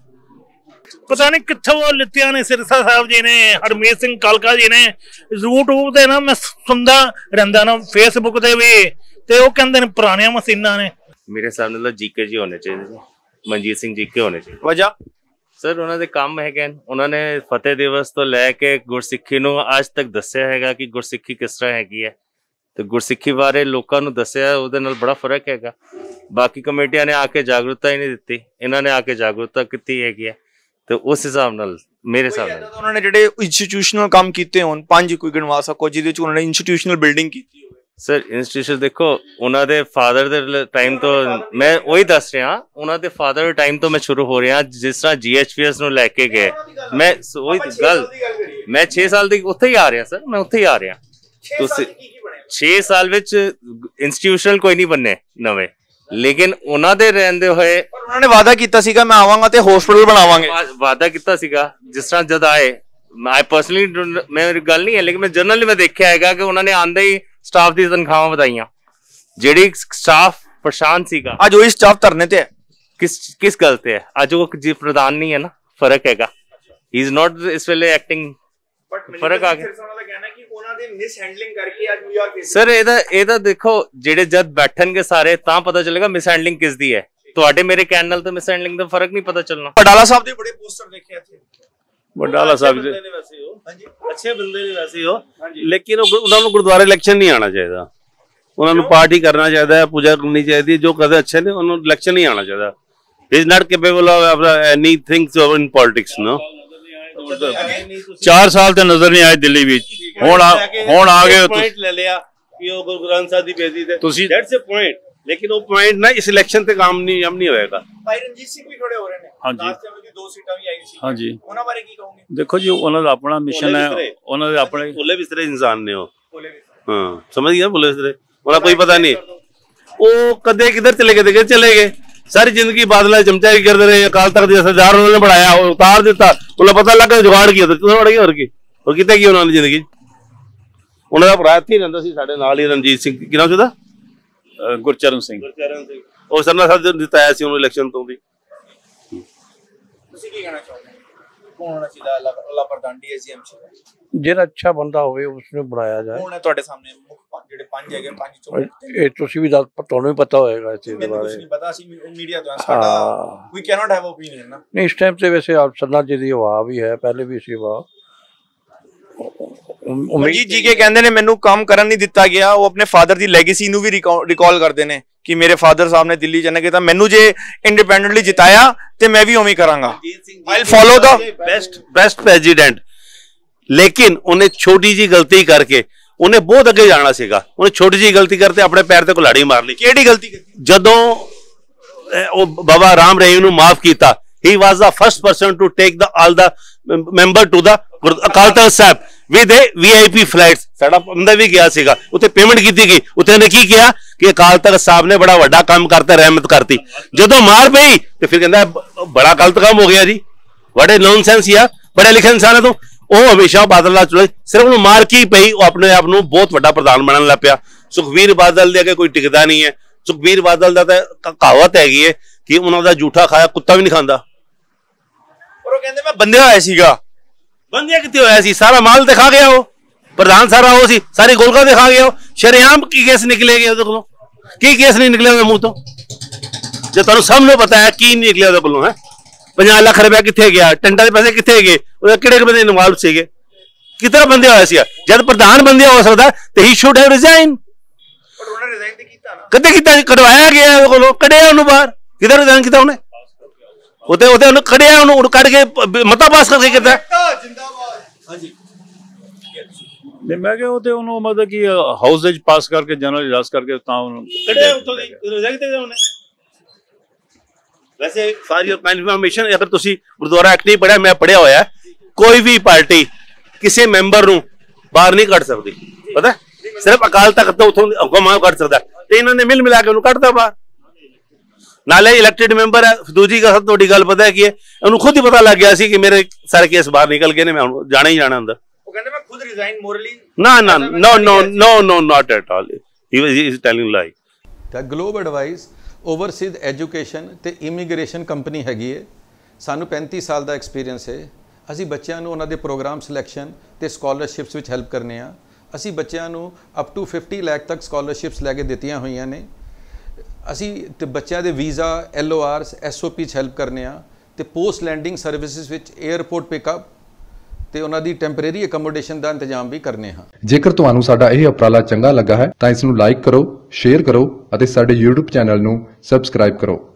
ਪਤਾ ਨਹੀਂ ਕਿੱਥੋਂ ਲਿੱਤੀਆਂ ਨੇ ਸਿਰਸਾ ਸਾਹਿਬ ਜੀ ਨੇ, ਹਰਮੀਤ ਸਿੰਘ ਕਾਲਕਾ ਜੀ ਨੇ। YouTube ਤੇ ਨਾ ਮੈਂ ਸੁਣਦਾ ਰਹਿੰਦਾ ਨਾ, Facebook ਤੇ ਵੀ, ਤੇ ਉਹ ਕਹਿੰਦੇ ਨੇ ਪੁਰਾਣੀਆਂ ਮਸ਼ੀਨਾਂ ਨੇ। ਮੇਰੇ ਸਾਹਮਣੇ ਤਾਂ ਜੀਕੇ ਜੀ ਹੋਣੇ ਚਾਹੀਦੇ, ਮਨਜੀਤ ਸਿੰਘ ਜੀਕੇ ਹੋਣੇ ਚਾਹੀਦੇ। ਵਜ੍ਹਾ ਸਰ ਉਹਨਾਂ ਦੇ ਕੰਮ ਹੈਗੇ, ਉਹਨਾਂ ਨੇ ਫਤਿਹ ਦਿਵਸ ਤੋਂ ਲੈ ਕੇ ਗੁਰਸਿੱਖੀ ਨੂੰ ਅੱਜ ਤੱਕ ਦੱਸਿਆ ਹੈਗਾ ਕਿ ਗੁਰਸਿੱਖੀ ਕਿਸ ਤਰ੍ਹਾਂ ਹੈਗੀ ਹੈ, ਤੇ ਗੁਰਸਿੱਖੀ ਬਾਰੇ ਲੋਕਾਂ ਨੂੰ ਦੱਸਿਆ, ਉਹਦੇ ਨਾਲ ਬੜਾ ਫਰਕ ਹੈਗਾ। ਬਾਕੀ ਕਮੇਟੀਆਂ ਨੇ ਆ ਕੇ ਜਾਗਰੂਕਤਾ ਹੀ ਨਹੀਂ ਦਿੱਤੀ, ਇਹਨਾਂ ਨੇ ਆ ਕੇ ਜਾਗਰੂਕਤਾ ਕੀਤੀ ਹੈਗੀ ਹੈ, ਤੇ ਉਸ ਹਿਸਾਬ ਨਾਲ ਮੇਰੇ ਹਿਸਾਬ ਨਾਲ ਉਹਨਾਂ ਨੇ ਜਿਹੜੇ ਇੰਸਟੀਟਿਊਸ਼ਨਲ ਕੰਮ ਕੀਤੇ ਹੋਣ, ਪੰਜ ਕੋਈ ਗਿਣਵਾ ਸਕੋ ਜਿਹਦੇ ਵਿੱਚ ਉਹਨਾਂ ਨੇ ਇੰਸਟੀਟਿਊਸ਼ਨਲ ਬਿਲਡਿੰਗ ਕੀਤੀ ਹੋਵੇ। ਸਰ ਇੰਸਟੀਟਿਊਸ਼ਨ ਦੇਖੋ, ਉਹਨਾਂ ਦੇ ਫਾਦਰ ਦੇ ਟਾਈਮ ਤੋਂ ਮੈਂ ਉਹੀ ਦੱਸ ਰਿਹਾ, ਉਹਨਾਂ ਦੇ ਫਾਦਰ ਦੇ ਟਾਈਮ ਤੋਂ ਮੈਂ ਸ਼ੁਰੂ ਹੋ ਰਿਹਾ। ਜਿਸ ਤਰ੍ਹਾਂ ਜੀ ਐਚ ਪੀ ਐਸ ਨੂੰ ਲੈ ਕੇ ਗਏ, ਮੈਂ ਉਹੀ ਗੱਲ, ਮੈਂ ਛੇ ਸਾਲ ਦੀ ਉੱਥੇ ਹੀ ਆ ਰਿਹਾ ਸਰ, ਮੈਂ ਉੱਥੇ ਹੀ ਆ ਰਿਹਾ। ਤੁਸੀਂ ਛੇ ਸਾਲ ਵਿੱਚ ਇੰਸਟੀਟਿਊਸ਼ਨਲ ਕੋਈ ਨਹੀਂ ਬਣੇ ਨਵੇਂ, ਲੇਕਿਨ ਉਹਨਾਂ ਦੇ ਰਹਿੰਦੇ ਹੋਏ ਉਹਨਾਂ ਨੇ ਵਾਅਦਾ ਕੀਤਾ ਸੀਗਾ ਮੈਂ ਆਵਾਂਗਾ ਤੇ ਹਸਪੀਟਲ ਬਣਾਵਾਂਗੇ। ਵਾਅਦਾ ਕੀਤਾ ਸੀਗਾ, ਜਿਸ ਤਰ੍ਹਾਂ ਜਦ ਆਏ, ਮੈਂ ਪਰਸਨਲੀ ਮੇਰੀ ਗੱਲ ਨਹੀਂ ਹੈ, ਲੇਕਿਨ ਮੈਂ ਜਨਰਲੀ ਮੈਂ ਦੇਖਿਆ ਹੈਗਾ ਕਿ ਉਹਨਾਂ ਨੇ ਆਂਦੇ ਹੀ ਸਟਾਫ ਦੀ ਤਨਖਾਹਾਂ ਵਧਾਈਆਂ। ਜਿਹੜੀ ਸਟਾਫ ਪਰੇਸ਼ਾਨ ਸੀਗਾ, ਅੱਜ ਉਹੀ ਸਟਾਫ ਧਰਨੇ ਤੇ ਹੈ। ਕਿਸ ਕਿਸ ਗੱਲ ਤੇ ਹੈ? ਅੱਜ ਉਹ ਜੀ ਪ੍ਰਧਾਨ ਨਹੀਂ ਹੈ ਨਾ, ਫਰਕ ਹੈਗਾ। ਹੀ ਇਜ਼ ਨਾਟ ਇਸ ਵੇਲੇ ਐਕਟਿੰਗ, ਫਰਕ ਆ ਗਿਆ। ਸਰ ਇਹਦਾ ਇਹਦਾ ਦੇਖੋ, ਜਿਹੜੇ ਜਦ ਬੈਠਣਗੇ ਸਾਰੇ ਤਾਂ ਪਤਾ ਚੱਲੇਗਾ ਮਿਸ ਹੈਂਡਲਿੰਗ ਕਿਸ ਦੀ ਹੈ। ਤੁਹਾਡੇ ਮੇਰੇ ਕਹਿਣ ਨਾਲ ਤਾਂ ਮਿਸ ਹੈਂਡਲਿੰਗ ਦਾ ਫਰਕ ਨਹੀਂ ਪਤਾ ਚੱਲਣਾ। ਵਡਾਲਾ ਸਾਹਿਬ ਦੇ ਬੜੇ ਪੋਸਟਰ ਦੇਖੇ ਇੱਥੇ, ਵਡਾਲਾ ਸਾਹਿਬ ਦੇ ਅੱਛੇ ਬੰਦੇ ਨੇ ਵੈਸੇ ਉਹ, ਲੇਕਿਨ ਉਹਨਾਂ ਨੂੰ ਗੁਰਦੁਆਰੇ ਇਲੈਕਸ਼ਨ ਨਹੀਂ ਆਉਣਾ ਚਾਹੀਦਾ, ਉਹਨਾਂ ਨੂੰ ਪਾਰਟੀ ਕਰਨਾ ਚਾਹੀਦਾ ਹੈ, ਪੂਜਾ ਕਰਨੀ ਚਾਹੀਦੀ। ਜੋ ਕਦੇ ਅੱਛੇ ਨੇ ਉਹਨਾਂ ਨੂੰ ਇਲੈਕਸ਼ਨ ਨਹੀਂ ਆਉਣਾ ਚਾਹੀਦਾ। Is not capable of any things in politics. No ਚਾਰ ਸਾਲ ਤੇ ਨਜ਼ਰ ਨਹੀਂ ਆਏ ਦਿੱਲੀ ਵਿੱਚ, ਹੁਣ ਹੁਣ ਆ ਗਏ ਪੁਆਇੰਟ ਲੈ ਲਿਆ ਕਿ ਉਹ ਗੁਰੂ ਗ੍ਰੰਥ ਸਾਹਿਬ ਦੀ ਬੇਇੱਜ਼ਤੀ ਤੇ ਤੁਸੀਂ, ਦੈਟਸ ਅ ਪੁਆਇੰਟ, ਲੇਕਿਨ ਉਹ ਪੁਆਇੰਟ ਨਾ ਇਸ ਇਲੈਕਸ਼ਨ ਤੇ ਕੰਮ ਨਹੀਂ ਕੰਮ ਨਹੀਂ ਹੋਏਗਾ। ਭਾਈ ਰਣਜੀਤ ਸਿੰਘ ਵੀ ਖੜੇ ਹੋ ਰਹੇ ਨੇ, ਹਾਂਜੀ ਦੋ ਸੀਟਾਂ ਵੀ ਆਈ ਸੀ, ਹਾਂਜੀ, ਉਹਨਾਂ ਬਾਰੇ ਕੀ ਕਹੋਗੇ? ਦੇਖੋ ਜੀ, ਉਹਨਾਂ ਦਾ ਆਪਣਾ ਮਿਸ਼ਨ ਹੈ, ਉਹਨਾਂ ਦੇ ਆਪਣੇ ਭੁੱਲੇ ਬਿਸਰੇ ਇਨਸਾਨ ਨੇ ਉਹ। ਹਾਂ ਸਮਝ ਗਿਆ, ਭੁੱਲੇ ਬਿਸਰੇ, ਉਹਨਾਂ ਕੋਈ ਪਤਾ ਨਹੀਂ ਉਹ ਕਦੇ ਕਿਧਰ ਚਲੇ ਗਏ, ਕਿਧਰ ਚਲੇ ਗਏ। ਸਾਰੀ ਜ਼ਿੰਦਗੀ ਬਾਦਲਾਂ ਚਮਚਾਈ ਕਰਦੇ ਰਹੇ, ਅਕਾਲ ਤਖਤ ਦੇ ਸਰਦਾਰ ਉਹਨਾਂ ਨੇ ਬਣਾਇਆ, ਉਹ ਉਤਾਰ ਦਿੱਤਾ, ਉਹਨਾਂ ਪਤਾ ਲੱਗਾ ਜੁਗਾੜ ਕੀ ਹੁੰਦਾ, ਤੁਸੀਂ ਵੜ ਗਏ ਹੋਰ ਕੀ, ਹੋਰ ਕੀਤਾ ਕੀ ਉਹਨਾਂ ਦੀ ਜ਼ਿੰਦਗੀ। ਉਹਨਾਂ ਦਾ ਭਰਾ ਇੱਥੇ ਰਹਿੰਦਾ ਸੀ ਸਾਡੇ ਨਾਲ ਹੀ, ਰਣਜੀਤ ਸਿੰਘ, ਕੀ ਨਾਮ ਸੀ ਉਹਦਾ? ਗੁਰਚਰਨ ਸਿੰਘ। ਗੁਰਚਰਨ ਸਿੰਘ, ਉਹ ਸਰਨਾ ਸਾਹਿਬ ਨੇ ਜਿਤਾਇਆ ਸੀ ਉਹਨੂੰ ਇਲੈਕਸ਼ਨ ਤੋਂ ਵੀ। ਤੁਸੀਂ ਕੀ ਕਹਿਣਾ ਚਾਹੋਗੇ, ਕੌਣ ਹੋਣਾ ਚਾਹੀਦਾ ਅਗਲਾ ਪ੍ਰਧਾਨ ਡੀਐਸਐਮ ਚ? ਜਿਹੜਾ ਅੱਛਾ ਬੰਦਾ ਹੋਵੇ ਉਸ ਨੂੰ ਬਣਾਇਆ ਜਾਏ। ਕੌਣ ਹੈ ਤੁਹਾਡੇ ਸਾਹਮਣੇ ਮੁੱਖ ਜਿਹੜੇ ਪੰਜ ਹੈਗੇ, ਪੰਜ ਚੋਂ? ਇਹ ਤੁਸੀਂ ਵੀ ਤੁਹਾਨੂੰ ਵੀ ਪਤਾ ਹੋਏਗਾ ਇਸ ਚੀਜ਼ ਦੇ ਬਾਰੇ। ਮੈਨੂੰ ਨਹੀਂ ਪਤਾ, ਅਸੀਂ ਮੀਡੀਆ ਤੋਂ ਸਾਡਾ ਵੀ ਕੈਨੋਟ ਹੈਵ ਓਪੀਨੀਅਨ ਨਾ। ਨਹੀਂ, ਇਸ ਟਾਈਮ ਤੇ ਵੈਸੇ ਆਪ ਸਰਨਾ ਜੀ ਦੀ ਹਵਾ ਵੀ ਹੈ, ਪਹਿਲੇ ਵੀ ਸੀ ਹਵਾ। ਮਨਜੀਤ ਜੀ ਕੇ ਕਹਿੰਦੇ ਨੇ ਮੈਨੂੰ ਕੰਮ ਕਰਨ ਨਹੀਂ ਦਿੱਤਾ ਗਿਆ, ਉਹ ਆਪਣੇ ਫਾਦਰ ਦੀ ਲੈਗੇਸੀ ਨੂੰ ਵੀ ਰਿਕਾਲ ਕਰਦੇ ਨੇ ਕਿ ਮੇਰੇ ਫਾਦਰ ਸਾਹਿਬ ਨੇ ਦਿੱਲੀ ਜਾਣਾ ਕੀਤਾ, ਮੈਨੂੰ ਜੇ ਇੰਡੀਪੈਂਡੈਂਟਲੀ ਜਿਤਾਇਆ ਤੇ ਮੈਂ ਵੀ ਉਵੇਂ ਕਰਾਂਗਾ। I will follow the best best president, ਲੇਕਿਨ ਉਹਨੇ ਛੋਟੀ ਜੀ ਗਲਤੀ ਕਰਕੇ ਉਹਨੇ ਬਹੁਤ ਅੱਗੇ ਜਾਣਾ ਸੀਗਾ, ਉਹਨੇ ਛੋਟੀ ਜੀ ਗਲਤੀ ਕਰਤੇ ਆਪਣੇ ਪੈਰ ਤੇ ਕੁਲਾੜੀ ਮਾਰ ਲਈ। ਕਿਹੜੀ ਗਲਤੀ ਕੀਤੀ? ਜਦੋਂ ਉਹ ਬਾਬਾ ਰਾਮ ਰਹੀਮ ਨੂੰ ਮਾਫ ਕੀਤਾ, he was the first person to take the all the member to the Akal Takht Sahib, with VIP flights. ਸਾਡਾ ਬੰਦਾ ਵੀ ਗਿਆ ਸੀਗਾ, ਉੱਥੇ ਪੇਮੈਂਟ ਕੀਤੀ ਗਈ। ਉੱਥੇ ਉਹਨੇ ਕੀ ਕਿਹਾ ਕਿ ਅਕਾਲ ਤਖਤ ਸਾਹਿਬ ਨੇ ਬੜਾ ਵੱਡਾ ਕੰਮ ਕਰਤਾ, ਰਹਿਮਤ ਕਰਤੀ। ਜਦੋਂ ਮਾਰ ਪਈ ਤੇ ਫਿਰ ਕਹਿੰਦਾ ਬੜਾ ਗਲਤ ਕੰਮ ਹੋ ਗਿਆ ਜੀ, ਬੜੇ ਨੌਨਸੈਂਸ ਆ, ਪੜ੍ਹੇ ਲਿਖੇ ਇਨਸਾਨ ਤੋਂ। ਉਹ ਹਮੇਸ਼ਾ ਬਾਦਲ ਨਾਲ ਚੁਣੇ, ਸਿਰਫ ਉਹਨੂੰ ਮਾਰ ਕੀ ਪਈ, ਉਹ ਆਪਣੇ ਆਪ ਨੂੰ ਬਹੁਤ ਵੱਡਾ ਪ੍ਰਧਾਨ ਬਣਨ ਲੱਗ ਪਿਆ। ਸੁਖਬੀਰ ਬਾਦਲ ਦੇ ਅੱਗੇ ਕੋਈ ਟਿਕਦਾ ਨਹੀਂ ਹੈ। ਸੁਖਬੀਰ ਬਾਦਲ ਦਾ ਤਾਂ ਕਹਾਵਤ ਹੈਗੀ ਹੈ ਕਿ ਉਹਨਾਂ ਦਾ ਜੂਠਾ ਖਾਇਆ ਕੁੱਤਾ ਵੀ ਨਹੀਂ ਖਾਂਦਾ। ਪਰ ਉਹ ਕਹਿੰਦੇ ਮੈਂ ਬੰਦਿਆ ਹੋਇਆ ਸੀਗਾ। ਬੰਦਿਆ ਕਿੱਥੇ ਹੋਇਆ ਸੀ? ਸਾਰਾ ਮਾਲ ਦਿਖਾ ਗਿਆ ਉਹ, ਪ੍ਰਧਾਨ ਸਾਰਾ ਉਹ ਸੀ, ਸਾਰੀ ਗੋਲਕਾ ਦਿਖਾ ਗਿਆ ਉਹ। ਸ਼ਰੇਆਮ ਕੀ ਕੇਸ ਨਿਕਲੇਗੇ ਉਹਦੇ ਕੋਲੋਂ? ਕੀ ਕੇਸ ਨਹੀਂ ਨਿਕਲਿਆ ਉਹਦੇ ਮੂੰਹ ਤੋਂ? ਜੇ ਤੁਹਾਨੂੰ ਸਭ ਨੂੰ ਪਤਾ ਹੈ ਕੀ ਨਿਕਲਿਆ ਉਹਦੇ ਕੋਲੋਂ ਹੈ। ਪੰਜਾਹ ਲੱਖ ਰੁਪਇਆ ਕਿੱਥੇ ਗਿਆ? ਟੈਂਟਾਂ ਦੇ ਪੈਸੇ ਕਿੱਥੇ ਗਏ? ਉਹਦੇ ਕਿਹੜੇ ਬੰਦੇ ਇਨਵੋਲਵ ਸੀਗੇ? ਕਿਤਨਾ ਬੰਦਿਆ ਹੋਇਆ ਸੀ? ਜਦ ਪ੍ਰਧਾਨ ਬੰਦਿਆ ਹੋ ਸਕਦਾ ਤੇ ਹੀ ਸ਼ੁਡ ਹੈਵ ਰਿਜ਼ਾਈਨ। ਪਰ ਉਹਨੇ ਰਿਜ਼ਾਈਨ ਤੇ ਕੀਤਾ ਨਾ। ਕਦੇ ਕੀਤਾ? ਕਢਵਾਇਆ ਗਿਆ ਉਹਦੇ ਕੋਲੋਂ, ਕੱਢਿਆ ਉਹਨੂੰ ਬਾਹਰ। ਕਿਧਰ ਰਿਜ਼ਾਈਨ ਕੀਤਾ ਉਹਨੇ? ਉਹਤੇ ਉਹਤੇ ਉਹਨੂੰ ਕੱਢਿਆ, ਉਹਨੂੰ ਉਹਨੂੰ ਕੱਢ ਕੇ ਮਤਾ ਪਾਸ ਕਰਕੇ ਕੀਤਾ। ਹਾਂਜੀ ਨਹੀਂ, ਮੈਂ ਕਿਹਾ ਉਹ ਤੇ ਉਹਨੂੰ ਮਤਲਬ ਕਿ ਹਾਊਸ ਵਿੱਚ ਪਾਸ ਕਰਕੇ ਜਨਰਲ ਇਜਲਾਸ ਕਰਕੇ ਤਾਂ ਉਹਨੂੰ ਕੱਢਿਆ ਉੱਥੋਂ ਦੀ, ਰਿਜ਼ਾਈਨ ਤੇ ਉਹਨੇ। ਵੈਸੇ ਫਾਰ ਯੂਰ ਇਨਫੋਰਮੇਸ਼ਨ, ਅਗਰ ਤੁਸੀਂ ਗੁਰਦੁਆਰਾ ਐਕਟ ਨਹੀਂ ਪੜਿਆ, ਮੈਂ ਪੜਿਆ ਹੋਇਆ, ਕੋਈ ਵੀ ਪਾਰਟੀ ਕਿਸੇ ਮੈਂਬਰ ਨੂੰ ਬਾਹਰ ਨਹੀਂ ਕੱਢ ਸਕਦੀ। ਪਤਾ ਸਿਰਫ ਅਕਾਲ ਤਖਤ ਤੋਂ ਉੱਥੋਂ ਹੁਕਮ ਕੱਢ ਸਕਦਾ, ਤੇ ਇਹਨਾਂ ਨੇ ਮਿਲ ਮਿਲਾ ਕੇ ਉਹਨੂੰ ਕੱਢਦਾ ਬਾਹਰ। ਨਾਲੇ ਇਲੈਕਟਿਡ ਮੈਂਬਰ ਹੈ। ਦੂਜੀ ਗੱਲ, ਤੁਹਾਡੀ ਗੱਲ ਪਤਾ ਕੀ ਹੈ, ਉਹਨੂੰ ਖੁਦ ਹੀ ਪਤਾ ਲੱਗ ਗਿਆ ਸੀ ਕਿ ਮੇਰੇ ਸਾਰੇ ਕੇਸ ਬਾਹਰ ਨਿਕਲ ਗਏ ਨੇ, ਮੈਂ ਹੁਣ ਜਾਣਾ ਹੀ ਜਾਣਾ ਅੰਦਰ। ਉਹ ਕਹਿੰਦੇ ਮੈਂ ਖੁਦ ਰਿਜ਼ਾਈਨ ਮੋਰਲੀ ਨਾ ਨਾ no no no no not at all, he was he is telling lie. ਤਾਂ ਗਲੋਬ ਐਡਵਾਈਸ ਓਵਰਸੀਜ਼ ਐਜੂਕੇਸ਼ਨ ਤੇ ਇਮੀਗ੍ਰੇਸ਼ਨ ਕੰਪਨੀ ਹੈਗੀ ਹੈ। ਸਾਨੂੰ ਪੈਂਤੀ ਸਾਲ ਦਾ ਐਕਸਪੀਰੀਅੰਸ ਹੈ। ਅਸੀਂ ਬੱਚਿਆਂ ਨੂੰ ਉਹਨਾਂ ਦੇ ਪ੍ਰੋਗਰਾਮ ਸਿਲੈਕਸ਼ਨ ਤੇ ਸਕਾਲਰਸ਼ਿਪਸ ਵਿੱਚ ਹੈਲਪ ਕਰਨੇ ਆ। ਅਸੀਂ ਬੱਚਿਆਂ ਨੂੰ ਅਪ ਟੂ ਫਿਫਟੀ ਲੱਖ ਤੱਕ ਸਕਾਲਰਸ਼ਿਪਸ ਲੈ ਕੇ ਦਿੱਤੀਆਂ ਹੋਈਆਂ ਨੇ। ਅਸੀਂ ਤੇ ਬੱਚਿਆਂ ਦੇ visa, L O Rs, S O P 'ਚ ਹੈਲਪ ਕਰਨੇ ਆ, ਤੇ ਪੋਸਟ ਲੈਂਡਿੰਗ ਸਰਵਿਸਿਜ਼ ਵਿੱਚ 에ਅਰਪੋਰਟ ਪਿਕਅਪ ਤੇ ਉਹਨਾਂ ਦੀ ਟੈਂਪਰੇਰੀ ਅਕਮੋਡੇਸ਼ਨ ਦਾ ਇੰਤਜ਼ਾਮ ਵੀ ਕਰਨੇ ਹਾਂ। ਜੇਕਰ ਤੁਹਾਨੂੰ ਸਾਡਾ ਇਹ ਉਪਰਾਲਾ ਚੰਗਾ ਲੱਗਾ ਹੈ ਤਾਂ ਇਸ ਨੂੰ ਲਾਈਕ ਕਰੋ, ਸ਼ੇਅਰ ਕਰੋ ਅਤੇ ਸਾਡੇ YouTube ਚੈਨਲ ਨੂੰ ਸਬਸਕ੍ਰਾਈਬ ਕਰੋ।